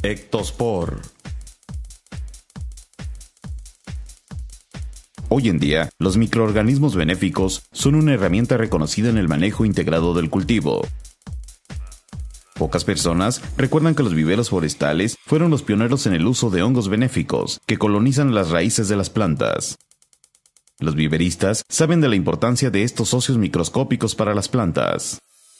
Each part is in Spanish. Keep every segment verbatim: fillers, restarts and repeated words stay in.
Ectospor. Hoy en día, los microorganismos benéficos son una herramienta reconocida en el manejo integrado del cultivo. Pocas personas recuerdan que los viveros forestales fueron los pioneros en el uso de hongos benéficos que colonizan las raíces de las plantas. Los viveristas saben de la importancia de estos socios microscópicos para las plantas.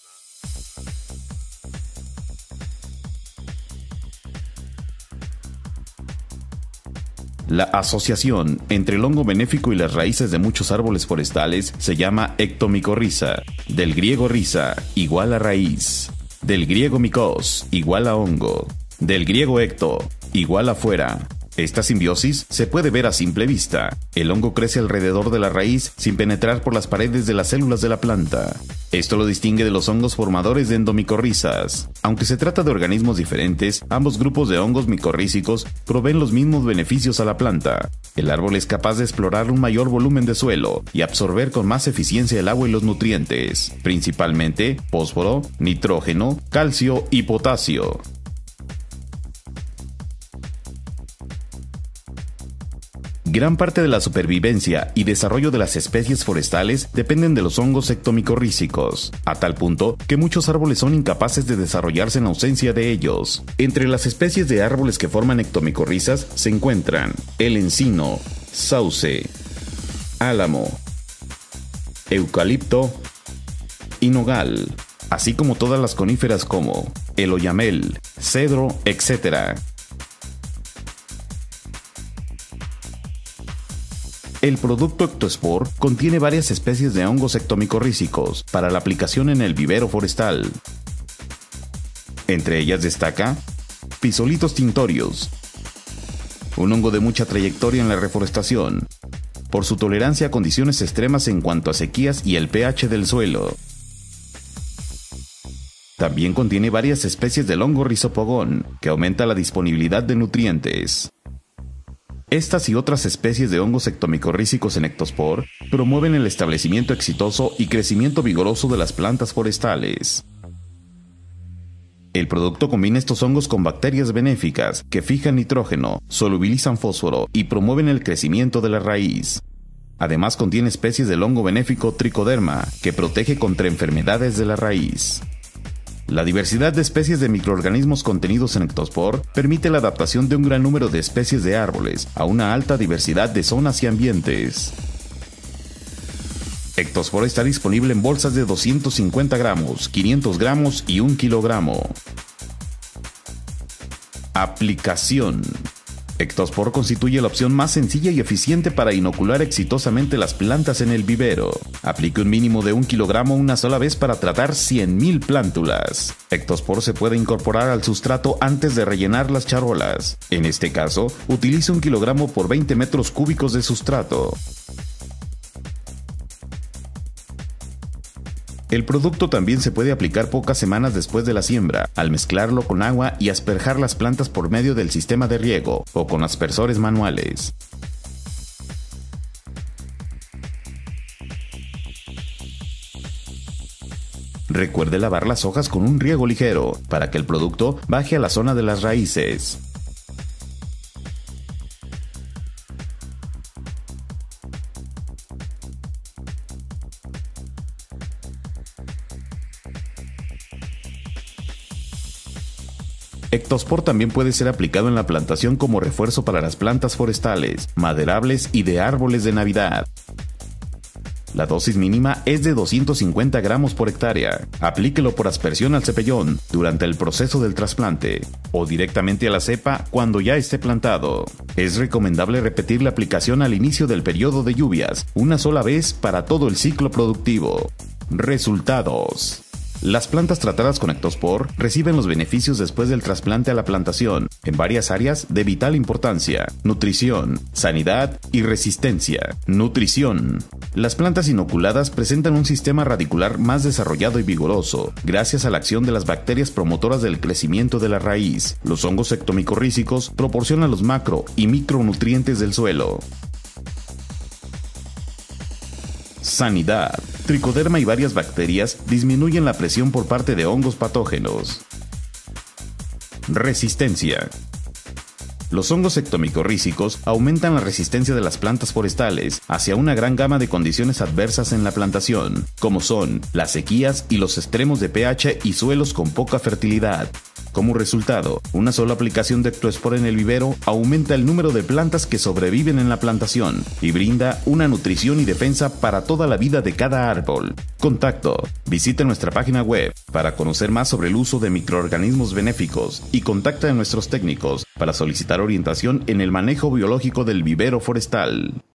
La asociación entre el hongo benéfico y las raíces de muchos árboles forestales se llama ectomicorriza, del griego rhiza, igual a raíz, del griego micos, igual a hongo, del griego ecto, igual a fuera. Esta simbiosis se puede ver a simple vista. El hongo crece alrededor de la raíz sin penetrar por las paredes de las células de la planta. Esto lo distingue de los hongos formadores de endomicorrizas. Aunque se trata de organismos diferentes, ambos grupos de hongos micorrízicos proveen los mismos beneficios a la planta. El árbol es capaz de explorar un mayor volumen de suelo y absorber con más eficiencia el agua y los nutrientes, principalmente fósforo, nitrógeno, calcio y potasio. Gran parte de la supervivencia y desarrollo de las especies forestales dependen de los hongos ectomicorrízicos, a tal punto que muchos árboles son incapaces de desarrollarse en ausencia de ellos. Entre las especies de árboles que forman ectomicorrizas se encuentran el encino, sauce, álamo, eucalipto y nogal, así como todas las coníferas como el oyamel, cedro, etcétera. El producto Ectospor contiene varias especies de hongos ectomicorrízicos para la aplicación en el vivero forestal. Entre ellas destaca Physolithos tinctorius, un hongo de mucha trayectoria en la reforestación, por su tolerancia a condiciones extremas en cuanto a sequías y el pH del suelo. También contiene varias especies del hongo rizopogón, que aumenta la disponibilidad de nutrientes. Estas y otras especies de hongos ectomicorrízicos en Ectospor promueven el establecimiento exitoso y crecimiento vigoroso de las plantas forestales. El producto combina estos hongos con bacterias benéficas que fijan nitrógeno, solubilizan fósforo y promueven el crecimiento de la raíz. Además contiene especies del hongo benéfico Trichoderma que protege contra enfermedades de la raíz. La diversidad de especies de microorganismos contenidos en Ectospor permite la adaptación de un gran número de especies de árboles a una alta diversidad de zonas y ambientes. Ectospor está disponible en bolsas de doscientos cincuenta gramos, quinientos gramos y un kilogramo. Aplicación. Ectospor constituye la opción más sencilla y eficiente para inocular exitosamente las plantas en el vivero. Aplique un mínimo de un kilogramo una sola vez para tratar cien mil plántulas. Ectospor se puede incorporar al sustrato antes de rellenar las charolas. En este caso, utilice un kilogramo por veinte metros cúbicos de sustrato. El producto también se puede aplicar pocas semanas después de la siembra, al mezclarlo con agua y asperjar las plantas por medio del sistema de riego o con aspersores manuales. Recuerde lavar las hojas con un riego ligero para que el producto baje a la zona de las raíces. Ectospor también puede ser aplicado en la plantación como refuerzo para las plantas forestales, maderables y de árboles de Navidad. La dosis mínima es de doscientos cincuenta gramos por hectárea. Aplíquelo por aspersión al cepellón durante el proceso del trasplante o directamente a la cepa cuando ya esté plantado. Es recomendable repetir la aplicación al inicio del periodo de lluvias, una sola vez para todo el ciclo productivo. Resultados. Las plantas tratadas con Ectospor reciben los beneficios después del trasplante a la plantación en varias áreas de vital importancia: nutrición, sanidad y resistencia. Nutrición. Las plantas inoculadas presentan un sistema radicular más desarrollado y vigoroso, gracias a la acción de las bacterias promotoras del crecimiento de la raíz. Los hongos ectomicorrízicos proporcionan los macro y micronutrientes del suelo. Sanidad. Trichoderma y varias bacterias disminuyen la presión por parte de hongos patógenos. Resistencia. Los hongos ectomicorrízicos aumentan la resistencia de las plantas forestales hacia una gran gama de condiciones adversas en la plantación, como son las sequías y los extremos de pH y suelos con poca fertilidad. Como resultado, una sola aplicación de Ectospor en el vivero aumenta el número de plantas que sobreviven en la plantación y brinda una nutrición y defensa para toda la vida de cada árbol. Contacto. Visite nuestra página web para conocer más sobre el uso de microorganismos benéficos y contacta a nuestros técnicos para solicitar orientación en el manejo biológico del vivero forestal.